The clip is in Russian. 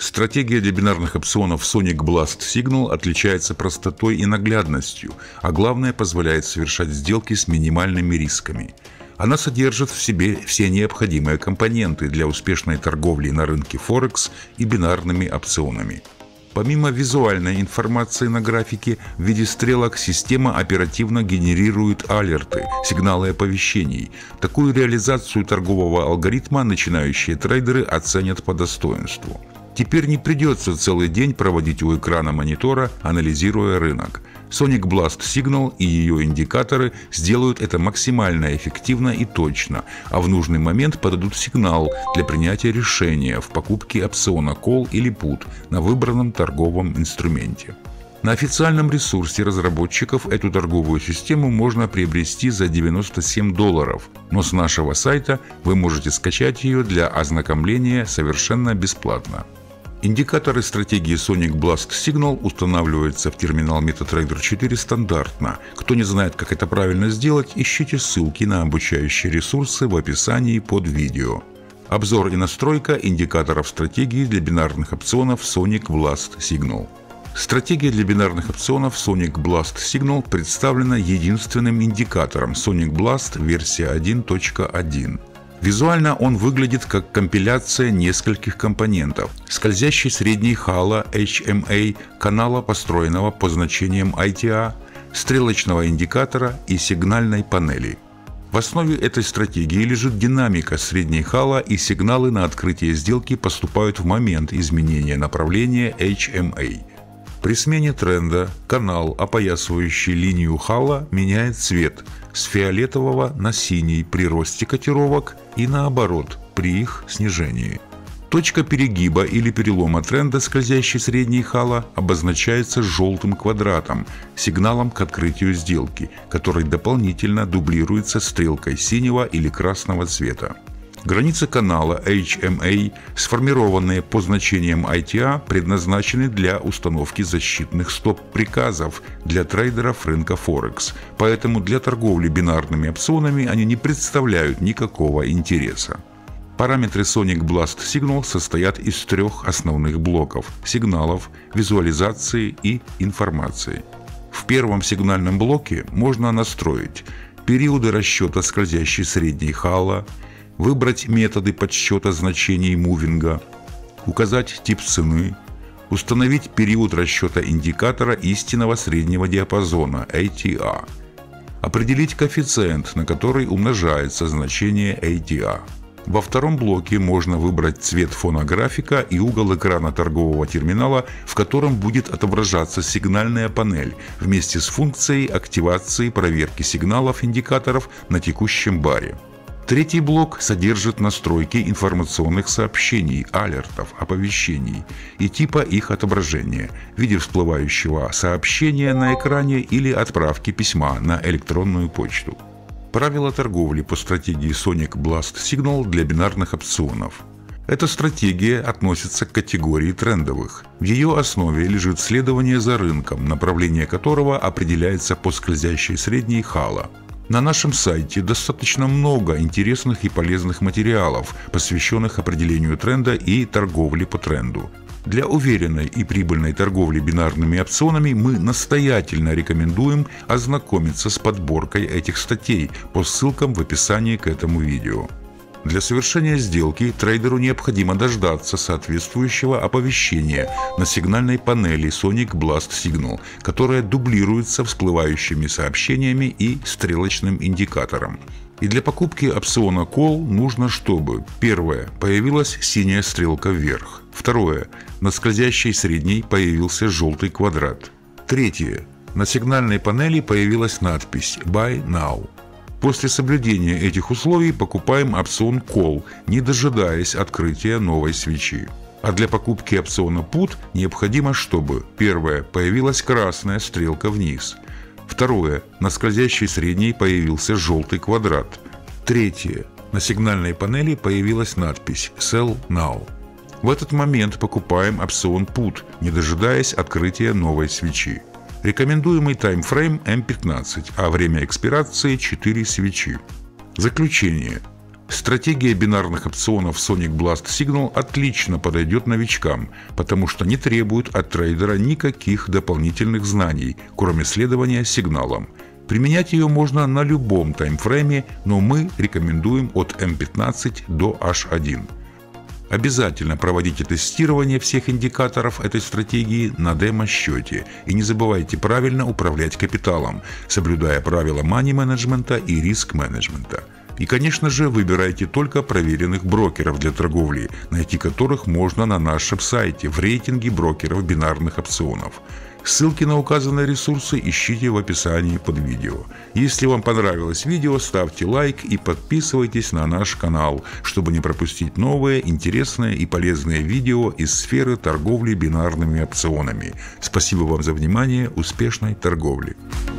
Стратегия для бинарных опционов Sonic Blast Signal отличается простотой и наглядностью, а главное, позволяет совершать сделки с минимальными рисками. Она содержит в себе все необходимые компоненты для успешной торговли на рынке Форекс и бинарными опционами. Помимо визуальной информации на графике в виде стрелок, система оперативно генерирует алерты, сигналы оповещений. Такую реализацию торгового алгоритма начинающие трейдеры оценят по достоинству. Теперь не придется целый день проводить у экрана монитора, анализируя рынок. Sonic Blast Signal и ее индикаторы сделают это максимально эффективно и точно, а в нужный момент подадут сигнал для принятия решения в покупке опциона Call или Put на выбранном торговом инструменте. На официальном ресурсе разработчиков эту торговую систему можно приобрести за $97, но с нашего сайта вы можете скачать ее для ознакомления совершенно бесплатно. Индикаторы стратегии Sonic Blast Signal устанавливаются в терминал MetaTrader 4 стандартно. Кто не знает, как это правильно сделать, ищите ссылки на обучающие ресурсы в описании под видео. Обзор и настройка индикаторов стратегии для бинарных опционов Sonic Blast Signal. Стратегия для бинарных опционов Sonic Blast Signal представлена единственным индикатором Sonic Blast версия 1.1. Визуально он выглядит как компиляция нескольких компонентов: скользящей средней хала HMA, канала, построенного по значениям ITA, стрелочного индикатора и сигнальной панели. В основе этой стратегии лежит динамика средней хала, и сигналы на открытие сделки поступают в момент изменения направления HMA. При смене тренда канал, опоясывающий линию хала, меняет цвет с фиолетового на синий при росте котировок и наоборот при их снижении. Точка перегиба или перелома тренда скользящей средней хала обозначается желтым квадратом, сигналом к открытию сделки, который дополнительно дублируется стрелкой синего или красного цвета. Границы канала HMA, сформированные по значениям ITA, предназначены для установки защитных стоп-приказов для трейдеров рынка Форекс, поэтому для торговли бинарными опционами они не представляют никакого интереса. Параметры Sonic Blast Signal состоят из трех основных блоков – сигналов, визуализации и информации. В первом сигнальном блоке можно настроить периоды расчета скользящей средней хала, выбрать методы подсчета значений мувинга, указать тип цены, установить период расчета индикатора истинного среднего диапазона ATA, определить коэффициент, на который умножается значение ATA. Во втором блоке можно выбрать цвет фона графика и угол экрана торгового терминала, в котором будет отображаться сигнальная панель вместе с функцией активации проверки сигналов индикаторов на текущем баре. Третий блок содержит настройки информационных сообщений, алертов, оповещений и типа их отображения в виде всплывающего сообщения на экране или отправки письма на электронную почту. Правила торговли по стратегии Sonic Blast Signal для бинарных опционов. Эта стратегия относится к категории трендовых. В ее основе лежит следование за рынком, направление которого определяется по скользящей средней хала. На нашем сайте достаточно много интересных и полезных материалов, посвященных определению тренда и торговле по тренду. Для уверенной и прибыльной торговли бинарными опционами мы настоятельно рекомендуем ознакомиться с подборкой этих статей по ссылкам в описании к этому видео. Для совершения сделки трейдеру необходимо дождаться соответствующего оповещения на сигнальной панели Sonic Blast Signal, которая дублируется всплывающими сообщениями и стрелочным индикатором. И для покупки опциона Call нужно, чтобы: первое, появилась синяя стрелка вверх; второе, на скользящей средней появился желтый квадрат; третье, на сигнальной панели появилась надпись Buy Now. После соблюдения этих условий покупаем опцион Call, не дожидаясь открытия новой свечи. А для покупки опциона Put необходимо, чтобы: первое, появилась красная стрелка вниз; второе, на скользящей средней появился желтый квадрат; третье, на сигнальной панели появилась надпись Sell Now. В этот момент покупаем опцион Put, не дожидаясь открытия новой свечи. Рекомендуемый таймфрейм М15, а время экспирации 4 свечи. Заключение. Стратегия бинарных опционов Sonic Blast Signal отлично подойдет новичкам, потому что не требует от трейдера никаких дополнительных знаний, кроме следования сигналам. Применять ее можно на любом таймфрейме, но мы рекомендуем от M15 до H1. Обязательно проводите тестирование всех индикаторов этой стратегии на демо-счете и не забывайте правильно управлять капиталом, соблюдая правила мани-менеджмента и риск-менеджмента. И, конечно же, выбирайте только проверенных брокеров для торговли, найти которых можно на нашем сайте в рейтинге брокеров бинарных опционов. Ссылки на указанные ресурсы ищите в описании под видео. Если вам понравилось видео, ставьте лайк и подписывайтесь на наш канал, чтобы не пропустить новые, интересные и полезные видео из сферы торговли бинарными опционами. Спасибо вам за внимание, успешной торговли!